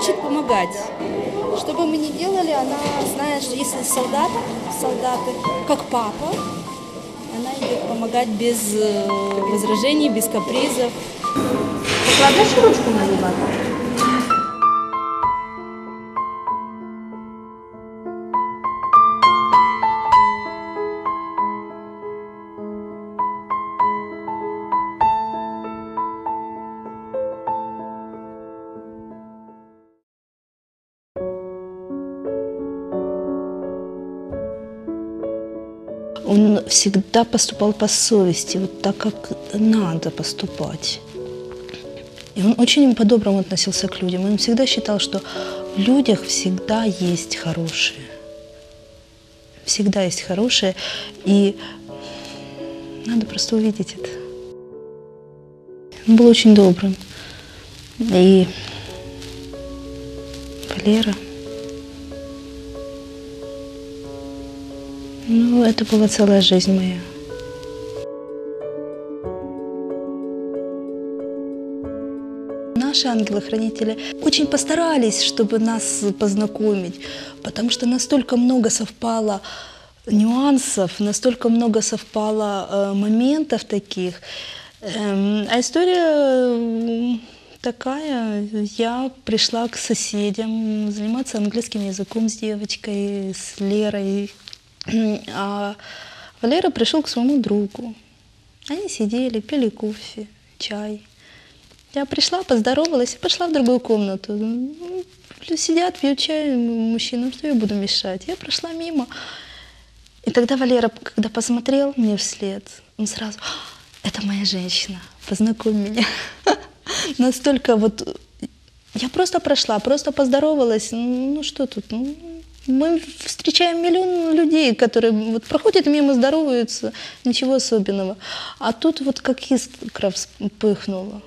хочет помогать. Что бы мы ни делали, она знает, что если солдаты, как папа, она идет помогать без возражений, без капризов. Покладеш ручку малювати? Он всегда поступал по совести, вот так, как надо поступать. И он очень по-доброму относился к людям. Он всегда считал, что в людях всегда есть хорошие. Всегда есть хорошие. И надо просто увидеть это. Он был очень добрым. И Валера... Ну, это была целая жизнь моя. Наши ангелы-хранители очень постарались, чтобы нас познакомить, потому что настолько много совпало нюансов, настолько много совпало моментов таких. А история такая. Я пришла к соседям заниматься английским языком с девочкой, с Лерой. А Валера пришел к своему другу. Они сидели, пили кофе, чай. Я пришла, поздоровалась и пошла в другую комнату. Сидят, пьют чай мужчины, что я буду мешать? Я прошла мимо. И тогда Валера, когда посмотрел мне вслед, он сразу: это моя женщина, познакомь меня. Настолько вот... Я просто прошла, просто поздоровалась. Ну что тут? Мы встречаем миллион людей, которые вот проходят мимо, здороваются, ничего особенного. А тут вот как искра вспыхнула.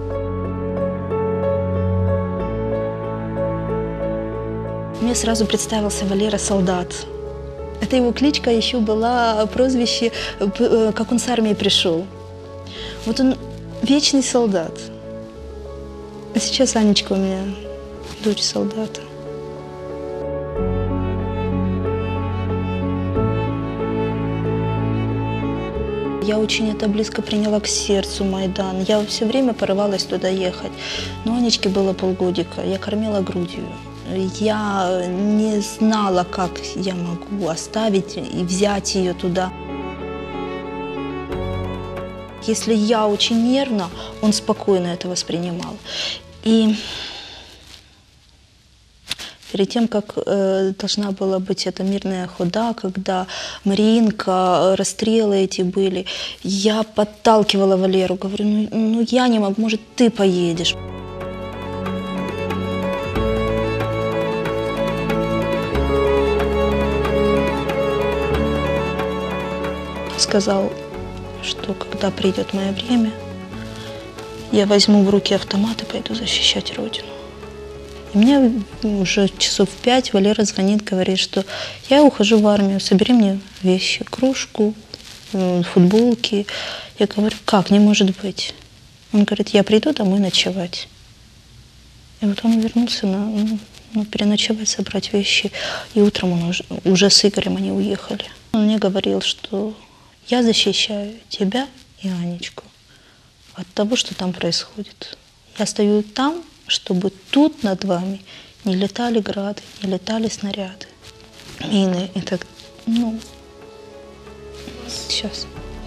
Мне сразу представился Валера Солдат. Это его кличка еще была, прозвище, как он с армии пришел. Вот он вечный солдат. А сейчас Анечка у меня дочь солдата. Я очень это близко приняла к сердцу, Майдан. Я все время порывалась туда ехать. Но Анечке было полгодика, я кормила грудью. Я не знала, как я могу оставить и взять ее туда. Если я очень нервна, он спокойно это воспринимал. И перед тем, как должна была быть эта мирная хода, когда Мариинка, расстрелы эти были, я подталкивала Валеру, говорю: ну я не могу, может, ты поедешь. Сказал, что когда придет мое время, я возьму в руки автомат и пойду защищать Родину. И мне уже часов 5 Валера звонит, говорит, что я ухожу в армию, собери мне вещи, кружку, футболки. Я говорю: как, не может быть? Он говорит: я приду домой ночевать. И вот он вернулся переночевать, собрать вещи. И утром он уже с Игорем они уехали. Он мне говорил, что я защищаю тебя и Анечку от того, что там происходит. Я стою там, чтобы тут над вами не летали грады, не летали снаряды, мины и так, сейчас.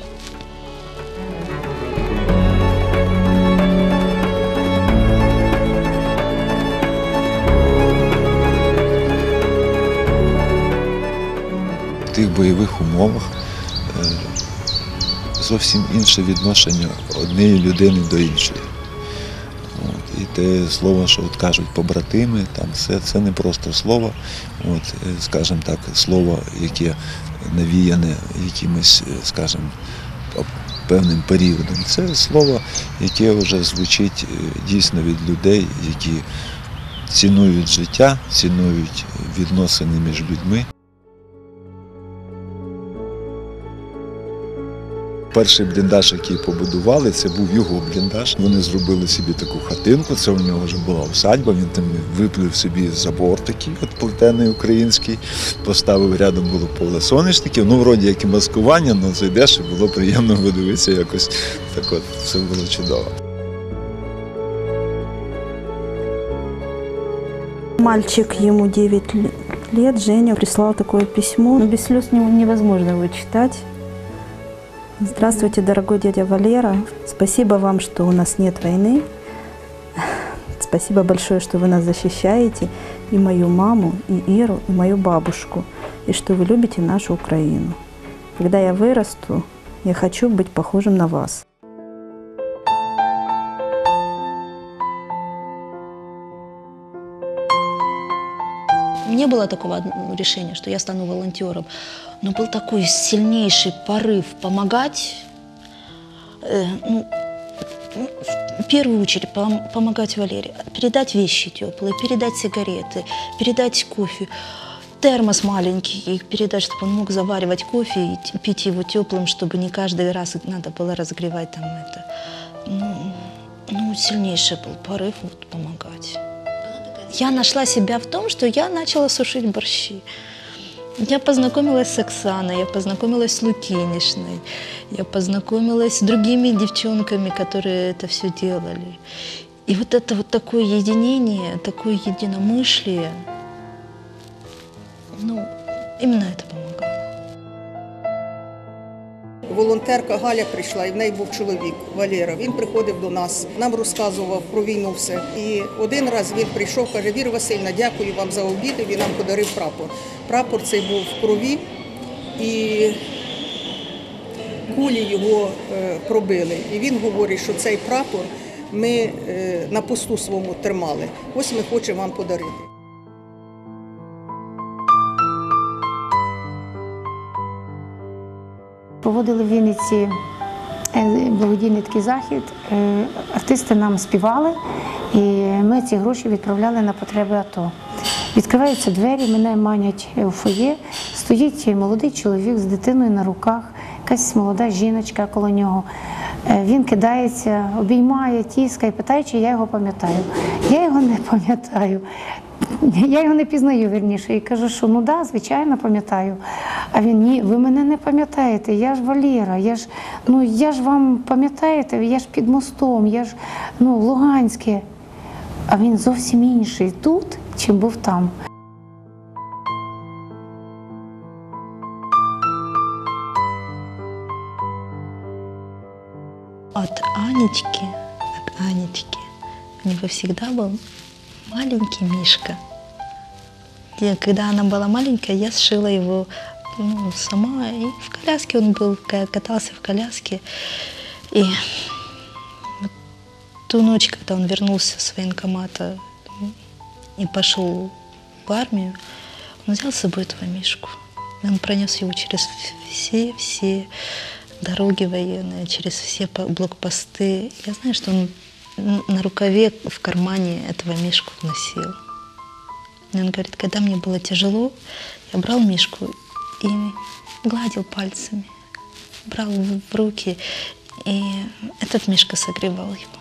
В тих бойових умовах зовсім інше відношення однієї людини до іншої. І те слово, що от кажуть побратими, там це не просто слово, скажімо так, слово, яке навіяне якимось, скажімо, певним періодом. Це слово, яке вже звучить дійсно від людей, які цінують життя, цінують відносини між людьми. Перший бліндаж, який побудували, це був його бліндаж. Вони зробили собі таку хатинку, це у нього вже була усадьба, він там виплив собі забор такий, от плетений український, поставив рядом було поле соняшників, ну, вроді як і маскування, але зайдеш і було приємно подивитися якось, так от, все було чудово. Мальчик, ему 9 лет, Женя прислал такое письмо. Но без слез невозможно его читать. Здравствуйте, дорогой дядя Валера. Спасибо вам, что у нас нет войны. Спасибо большое, что вы нас защищаете. И мою маму, и Иру, и мою бабушку. И что вы любите нашу Украину. Когда я вырасту, я хочу быть похожим на вас. Не было такого решения, что я стану волонтером, но был такой сильнейший порыв помогать, в первую очередь помогать Валере, передать вещи теплые, передать сигареты, передать кофе, термос маленький, передать, чтобы он мог заваривать кофе и пить его теплым, чтобы не каждый раз надо было разогревать там это. Ну, сильнейший был порыв вот, помогать. Я нашла себя в том, что я начала сушить борщи. Я познакомилась с Оксаной, я познакомилась с Лукинишной, я познакомилась с другими девчонками, которые это все делали. И вот это вот такое единение, такое единомышлие, ну, именно это помогало. Волонтерка Галя прийшла, і в неї був чоловік Валера. Він приходив до нас, нам розказував про війну все. І один раз він прийшов, каже: Віра Васильівна, дякую вам за обід, і він нам подарив прапор. Прапор цей був в крові, і кулі його пробили. І він говорить, що цей прапор ми на посту своєму тримали. Ось ми хочемо вам подарити. Проводили в Вінниці благодійний такий захід, артисти нам співали, і ми ці гроші відправляли на потреби АТО. Відкриваються двері, мене манять у фоє, стоїть молодий чоловік з дитиною на руках, якась молода жіночка коло нього. Він кидається, обіймає, тіскає, питає, чи я його пам'ятаю. Я його не пам'ятаю. Я його не пізнаю, вірніше, і кажу, що ну да, звичайно, пам'ятаю. А він: ні, ви мене не пам'ятаєте, я ж Валера, я ж вам пам'ятаєте, я ж під мостом, я ж Луганське. А він зовсім інший тут, чим був там. От Анечки, у него всегда был маленький Мишка. Когда она была маленькая, я сшила его сама. И в коляске он был, катался в коляске. И вот ту ночь, когда он вернулся с военкомата и пошел в армию, он взял с собой этого Мишку. И он пронес его через все дороги военные, через все блокпосты. Я знаю, что он на рукаве в кармане этого Мишку носил. И он говорит: когда мне было тяжело, я брал Мишку и гладил пальцами, брал в руки, и этот Мишка согревал его.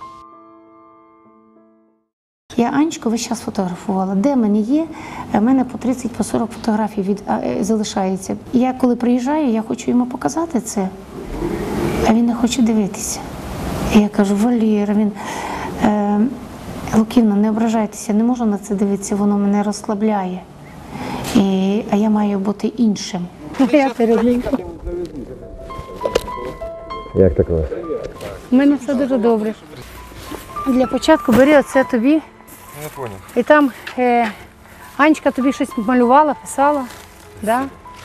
Я Анечку весь час фотографувала. Де в мене є, в мене по 30-40 фотографій залишається. Я коли приїжджаю, я хочу йому показати це, а він не хоче дивитися. І я кажу: Валера, він: Луківна, не ображайтеся, не можу на це дивитися, воно мене розслабляє. А я маю бути іншим. Я перелінка. Як так у вас? У мене все дуже добре. Для початку бери оце тобі. Не понял. І там Анечка тобі щось малювала, писала. Да?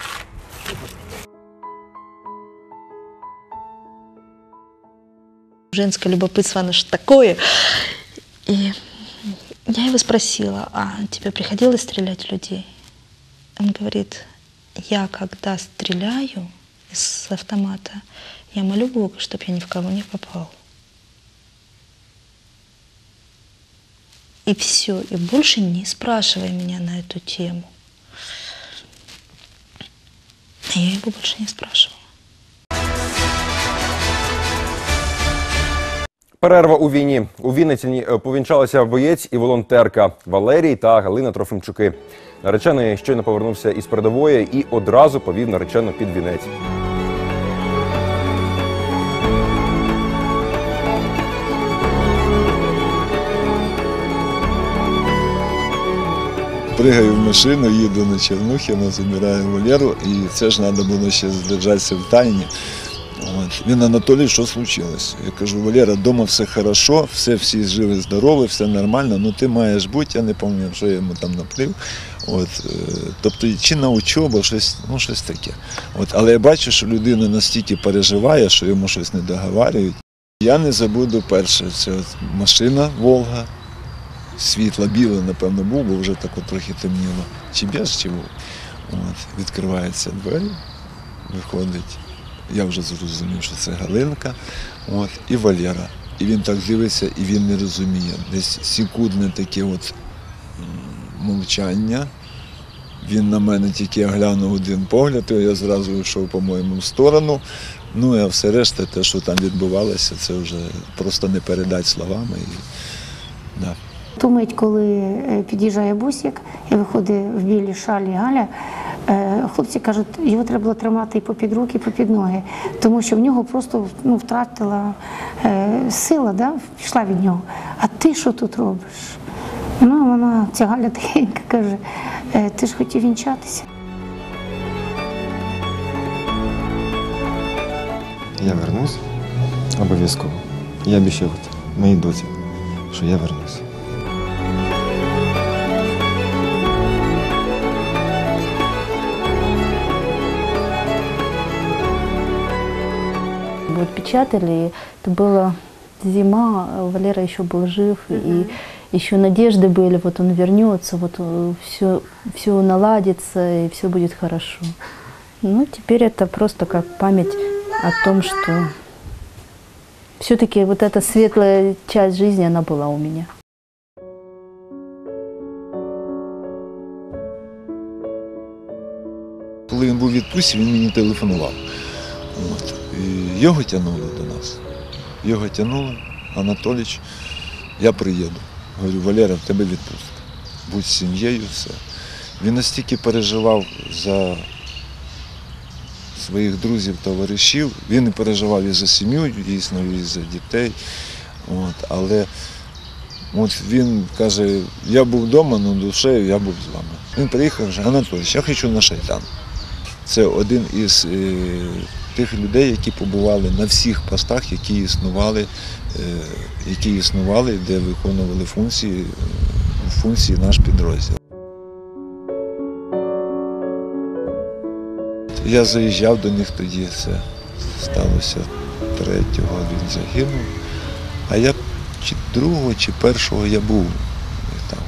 Женское любопытство, оно же такое. И я его спросила: а тебе приходилось стрелять в людей? Он говорит: я когда стреляю из автомата, я молю Бога, чтобы я ни в кого не попал. И все, и больше не спрашивай меня на эту тему. Я его больше не спрашивала. Перерва у війні. У Вінниці повінчалися боєць і волонтерка Валерій та Галина Трофимчуки. Наречений щойно повернувся із передової і одразу повів наречену під вінець. Пригаю в машину, їду на Чернухіна, забираю Валеру, і це ж треба було ще здержатися в тайні. От. Він: Анатолій, що случилось? Я кажу: Валера, вдома все хорошо, всі живі, здорові, все нормально, ну ти маєш бути, я не пам'ятаю, що я йому там наплив. От. Тобто чи на учобу, щось таке. От. Але я бачу, що людина настільки переживає, що йому щось не договарюють. Я не забуду перше, це от машина «Волга», світла біле, напевно, був, бо вже так от трохи темніло. Чи без, чи був. От. Відкриваються двері, виходить. Я вже зрозумів, що це Галинка, от, і Валера. І він так дивиться, і він не розуміє. Десь секундне таке от мовчання. Він на мене тільки глянув один погляд, і я зразу йшов, по-моєму, в сторону. Ну, а все решта, те, що там відбувалося, це вже просто не передати словами. Да. Ту мить, коли під'їжджає бусик і виходить в білій шалі Галя, хлопці кажуть, його треба було тримати і попід руки, і попід ноги, тому що в нього просто втратила сила, да? Пішла від нього. А ти що тут робиш? Ну, вона, ця Галя тихенько каже, ти ж хотів вінчатися. Я вернусь обов'язково. Я обіцяв моїй доці, що я вернусь. Вот печатали, это была зима, Валера еще был жив, и еще надежды были, вот он вернется, вот все наладится, и все будет хорошо. Ну, теперь это просто как память о том, что все-таки вот эта светлая часть жизни, она была у меня. Коли він був у відпустці, він мені телефонував. От. І його тягнуло до нас. Його тягнуло: Анатолійович, я приїду. Говорю: Валера, в тебе відпустка. Будь з сім'єю, все. Він настільки переживав за своїх друзів, товаришів. Він не переживав і за сім'ю, дійсно, і за дітей. От. Але от він каже: я був вдома, але душею я був з вами. Він приїхав, каже: Анатолійович, я хочу на Шайтан. Це один із тих людей, які побували на всіх постах, які існували, де виконували функції наш підрозділ. Я заїжджав до них тоді, це сталося 3-го, він загинув, а я чи 2-го, чи 1-го я був там.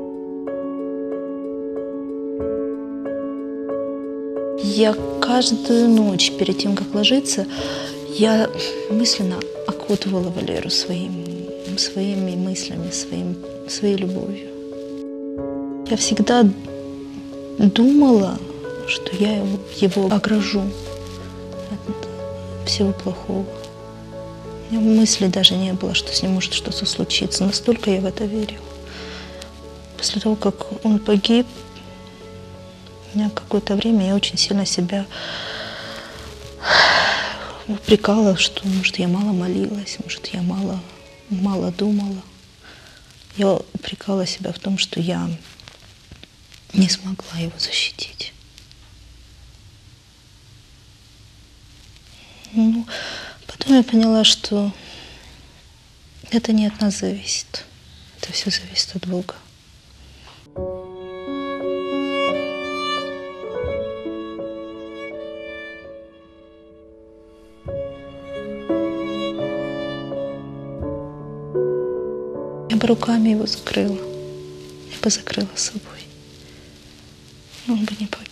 Я каждую ночь перед тем, как ложиться, я мысленно окутывала Валеру своими мыслями, своей любовью. Я всегда думала, что я его огражу от всего плохого. У меня мысли даже не было, что с ним может что-то случиться. Настолько я в это верила. После того, как он погиб, у меня какое-то время я очень сильно себя упрекала, что, может, я мало молилась, может, я мало думала. Я упрекала себя в том, что я не смогла его защитить. Ну, потом я поняла, что это не от нас зависит. Это все зависит от Бога. Я бы руками его закрыла. Я бы закрыла собой. Но он бы не поверил.